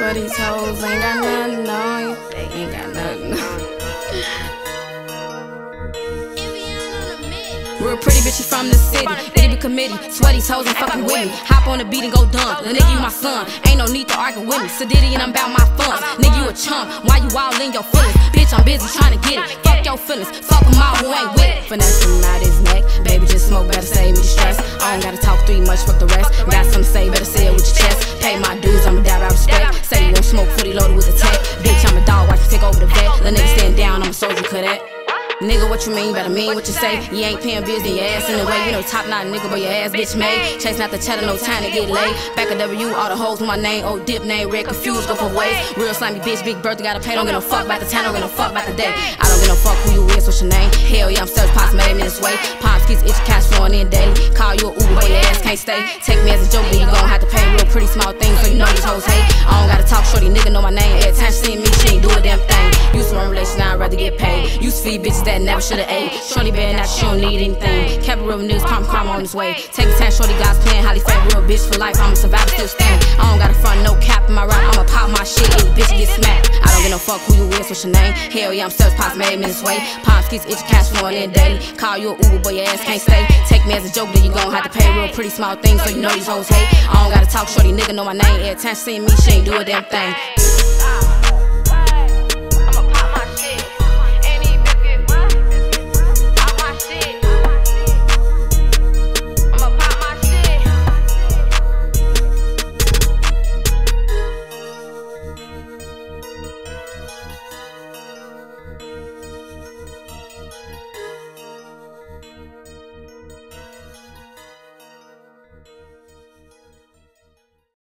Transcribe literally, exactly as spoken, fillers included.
Swear these hoes ain't got nothing on you. They ain't got nothing on you. Real pretty bitch, you from the city. Itty committee, swear these hoes ain't fucking with me. Hop on the beat and go dumb. The nigga, you my son. Ain't no need to argue with me. Sadiddy and I'm about my funds. Nigga, you a chump. Why you all in your feelings? Bitch, I'm busy trying to get it. Fuck your feelings. Fuck them all who ain't with it. Finessing out his neck. Baby, just smoke, better save me the stress. I don't gotta talk three much, fuck the rest. Got something to say, better say it with your chest. Pay my dues, I'm a dab out respect. Say you won't smoke, fully loaded with a tech. Bitch, I'm a dog, watch me take over the vet. Let nigga stand down, I'm a soldier cadet. Nigga, what you mean? Better mean what you say. You ain't paying bills, then your ass in the way. You know top notch nigga, but your ass bitch made. Chasing out the cheddar, no time to get laid. Back at W, all the hoes with my name. Old dip name, red confused, go for ways. Real slimy bitch, big birthday, gotta pay. Don't get no fuck about the time, don't get no fuck about the day. I don't get no fuck who you is, what's your name? Hell yeah, I'm search pops, made me this way. Pops gets itchy, cash flowing in daily. Call you a Uber, but your ass can't stay. Take me as a joke, then you gon' have to pay. Real pretty small things, so you know these hoes hate. I don't gotta talk, shorty nigga know my name. Every time she see me, she ain't do a damn thing. Used to run relation, now I'd rather get paid. Used to feed bitches that never should've ate. Shorty bad, not she don't need anything. Kept it real niggas, calm, calm on his way. Take the time, shorty guys playing highly fat, real bitch for life. I'm a survivor, still standing. I don't gotta front, no cap in my rap. I'ma pop my shit, you bitch get smacked. I don't get no fuck who you is, what's your name? Hell yeah, I'm search pops, made me this way. Palm skis, itchy, cash flowing in daily. Call you a Uber, but your ass can't stay. Take me as a joke, then you gon' have to pay. Real pretty small things, so you know these hoes hate. I don't gotta talk, shorty nigga know my name. Every time she see me, she ain't do a damn thing.